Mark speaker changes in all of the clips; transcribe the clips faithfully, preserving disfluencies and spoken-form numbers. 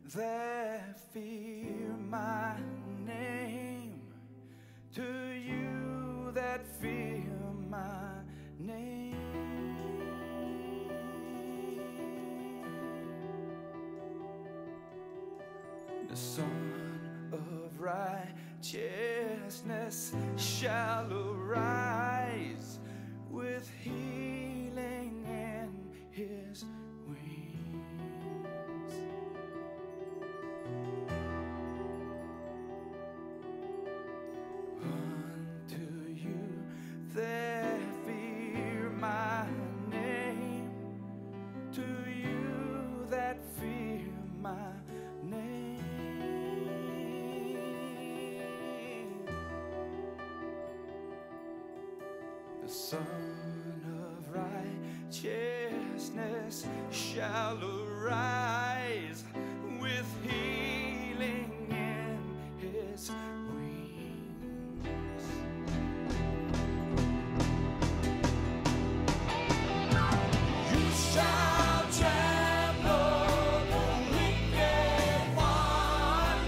Speaker 1: that fear my name, to you that fear my name. The Son of Righteousness shall arise with healing in his wings. Unto you that fear my name, to you that fear my name. The Son of Righteousness shall arise with healing in his wings. You shall trample the wicked one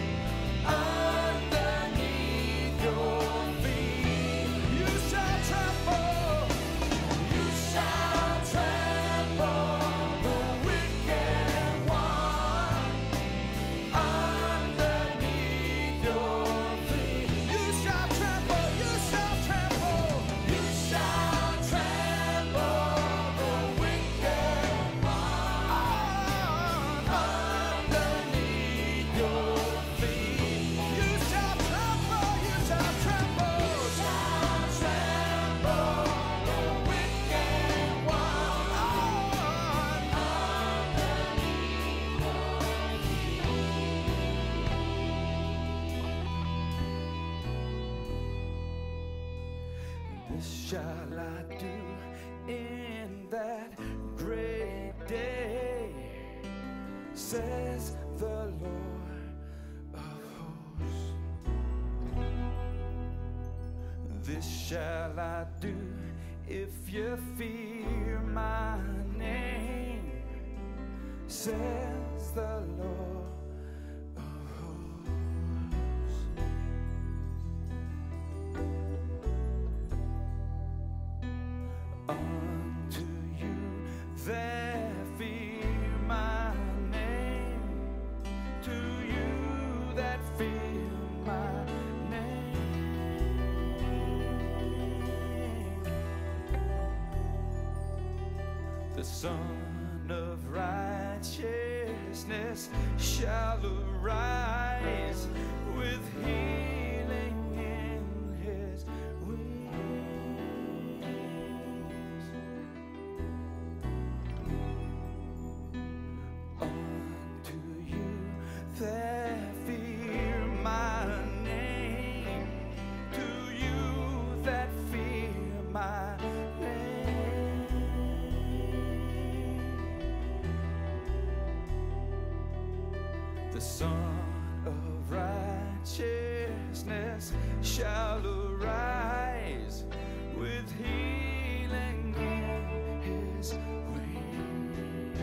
Speaker 1: underneath your feet. You shall trample, you shall trample the wicked one underneath your feet. You shall trample, you shall trample, you shall trample the wicked one underneath your feet. You shall trample, you shall trample, you shall trample the wicked one underneath your feet. This shall I do in that great day, says the Lord of hosts. This shall I do if you fear my name, says the Lord of hosts. Unto you that fear my name, to you that fear my name. The Son of Righteousness shall arise with healing in his wings. Unto you that fear my name, to you that fear my name. The Son of Righteousness shall arise with healing in his wings.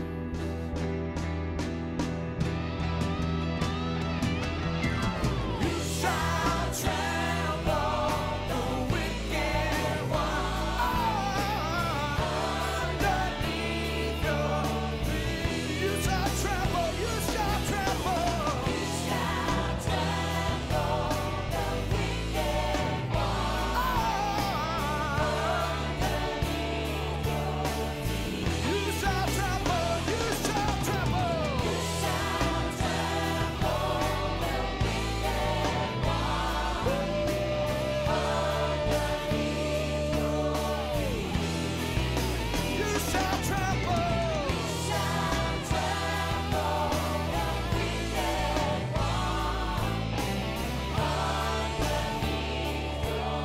Speaker 1: You shall trample the wicked one underneath your feet. You shall trample, you shall trample, you shall trample the wicked one underneath your feet. You shall trample, you shall trample, you shall trample the wicked one underneath your feet. You shall trample, you shall trample the wicked one underneath your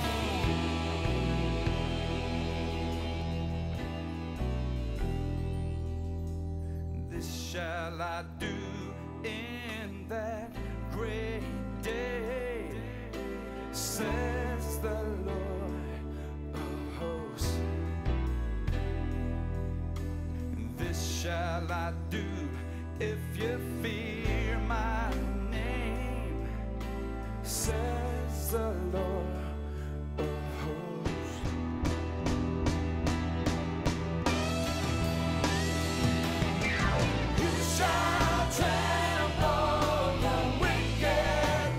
Speaker 1: feet. This shall I do in that great day, says the Lord of hosts. This shall I do if you fear my name, says the Lord of hosts. You shall trample the wicked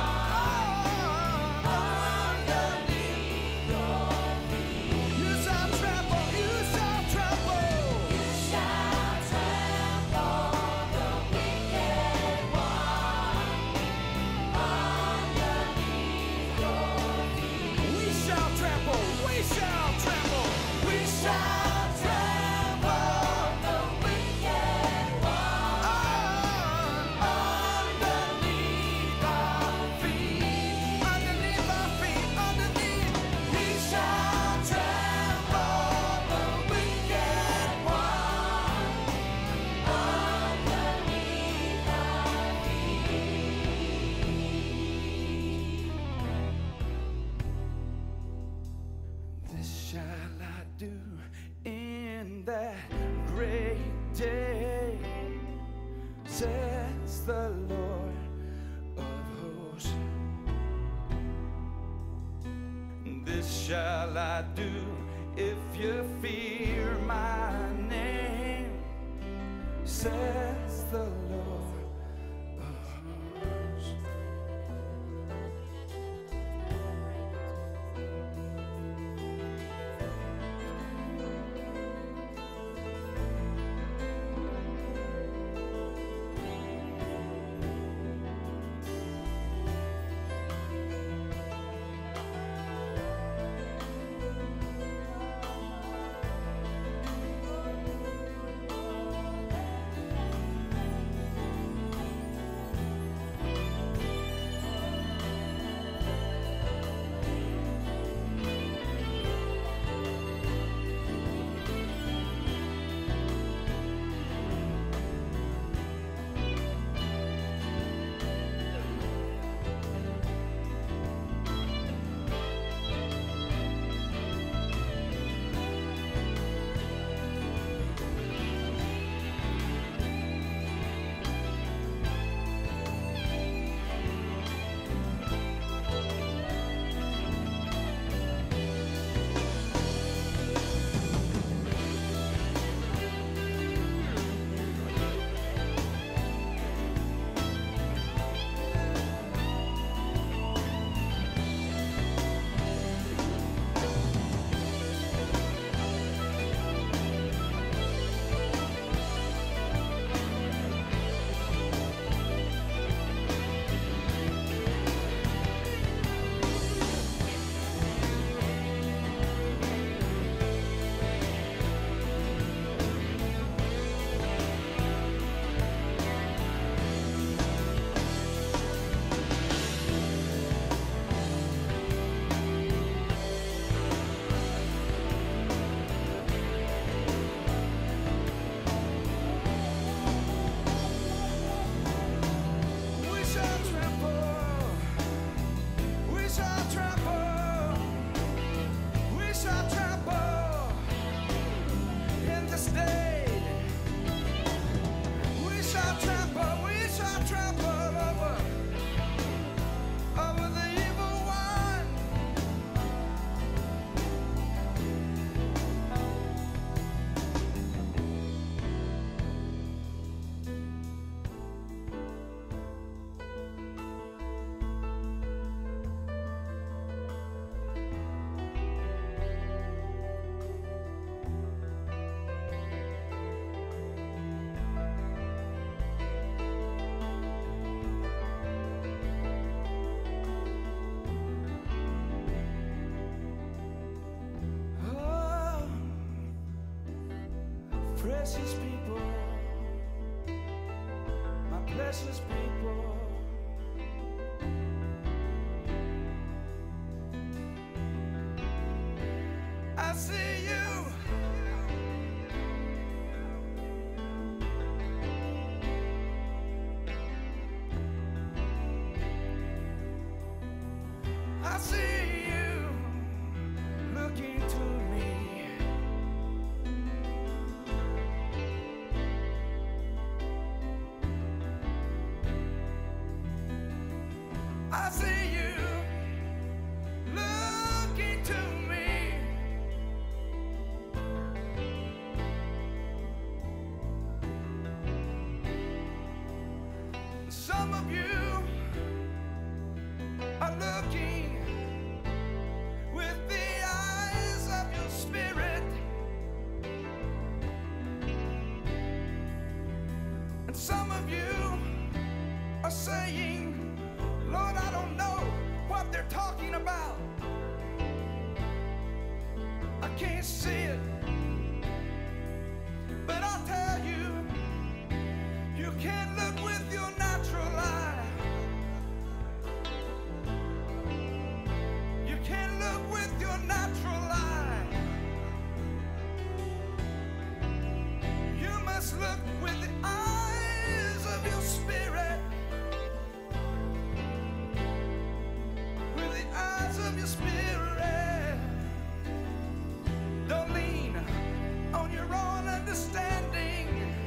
Speaker 1: one underneath your feet. You shall trample, you shall trample. You shall trample the wicked one underneath your feet. We shall trample, we shall trample, we shall trample the wicked one underneath our feet, underneath our feet, underneath. We shall trample the wicked one underneath our feet. This shall I do in that great day, says the Lord of hosts. This shall I do if you fear my name, says the Lord of hosts. We shall trample, we shall trample, we shall trample in this day. We shall trample, we shall trample over, over the evil one. Oh, precious people, my precious people. I see you. I see you looking to me. some of you are looking with the eyes of your spirit, and some of you are saying, Lord, I don't know what they're talking about. I can't see it. But I'll tell you, you can't look with your natural eye. You can't look with your natural eye. You must look with the eyes of your spirit. With the eyes of your spirit. Don't lean on your own understanding.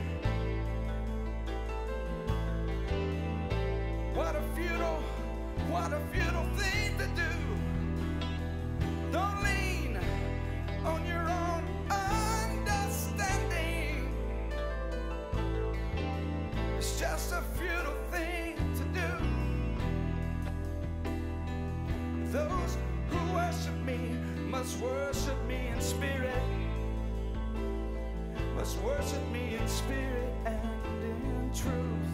Speaker 1: What a futile, what a futile thing to do. Don't lean on your own understanding. It's just a futile thing to do. Those who worship me must worship me in spirit. Must worship me in spirit and in truth.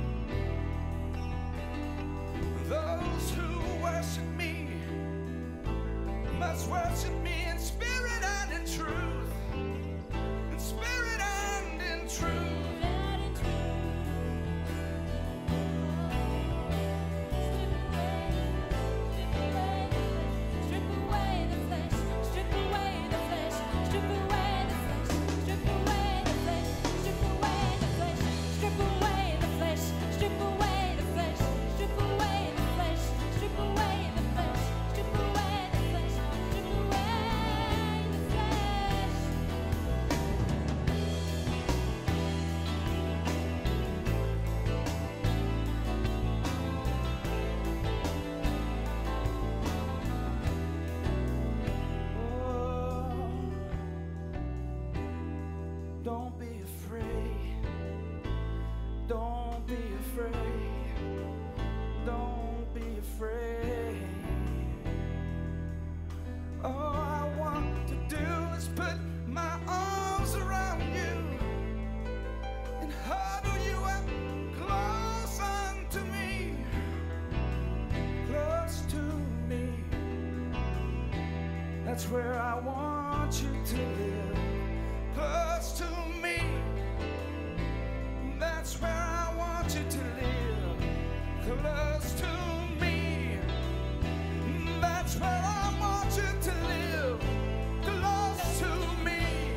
Speaker 1: Those who worship me must worship me in spirit and in truth. In spirit and in truth. Don't be afraid. Don't be afraid. Don't be afraid. All I want to do is put my arms around you and huddle you up close unto me. Close to me. That's where I want you to live. Close to me. That's where I want you to live. Close to me. That's where I want you to live. Close to me.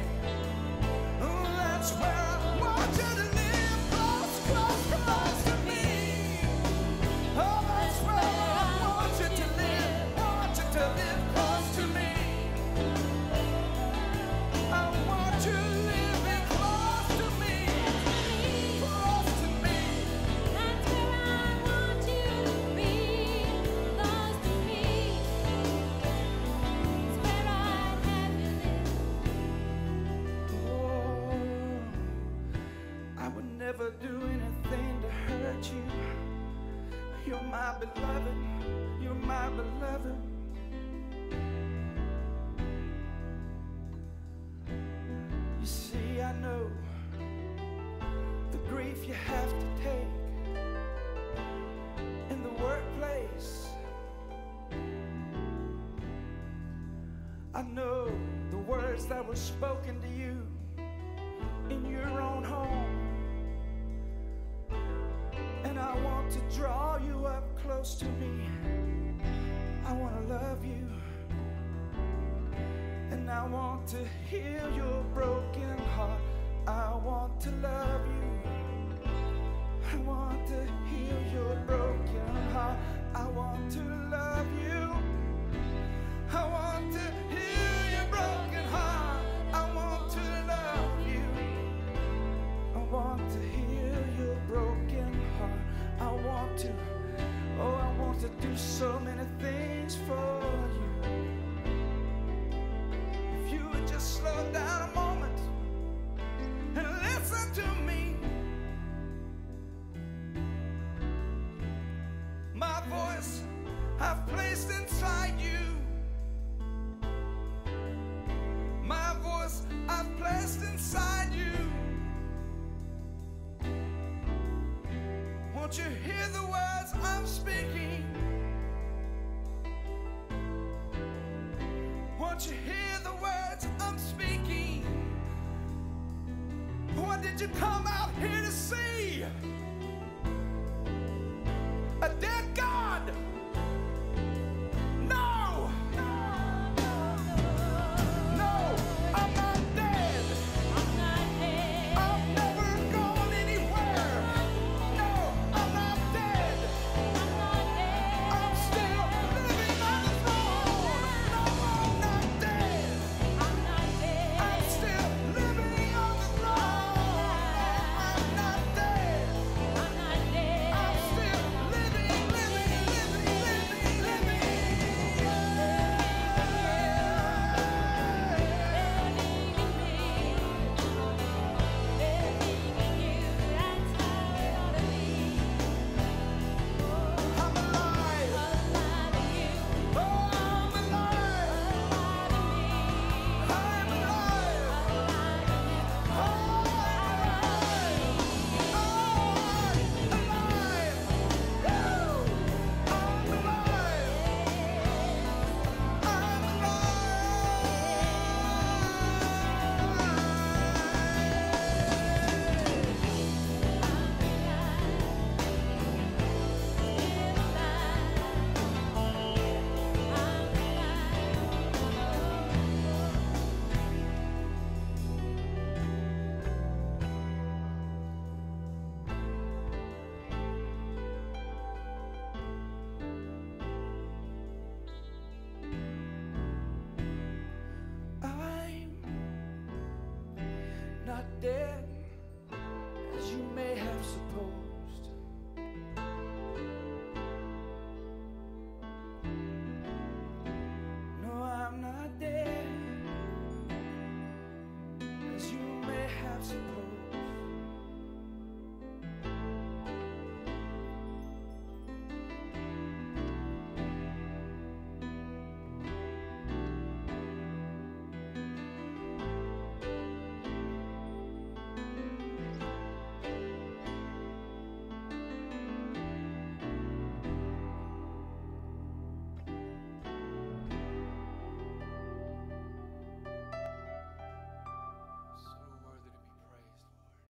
Speaker 1: That's where I want you to live. Close, close, close to me. Oh, that's where I want you to live. Want you to live close to me. I want you living close to me, close to me.
Speaker 2: That's where I want you to be, close to me. It's where I'd have you live.
Speaker 1: Oh, I would never do anything to hurt you. You're my beloved, you're my beloved. You see, I know the grief you have to take in the workplace. I know the words that were spoken to you in your own home. And I want to draw you up close to me. I want to love you. And I want to heal your broken heart. I want to love you. I want to heal your broken heart. I want to love you. I want to heal your broken heart. I want to love you. I want to heal your broken heart. I want to, oh, I want to do so many things for you. If you would just slow down a moment and listen to me. Won't you hear the words I'm speaking? Won't you hear the words I'm speaking? What did you come out here to see? A dead God? No! No, I'm not dead. I've never gone anywhere. No, I'm not dead. I'm still living on the throne. No, I'm not dead. I'm still living on the throne. I'm not dead. I'm still living, living, living, living, I'm alive. Oh, I'm alive. I'm alive. Oh, I'm alive. Oh, I'm alive. Woo! I'm alive. I'm I'm not dead.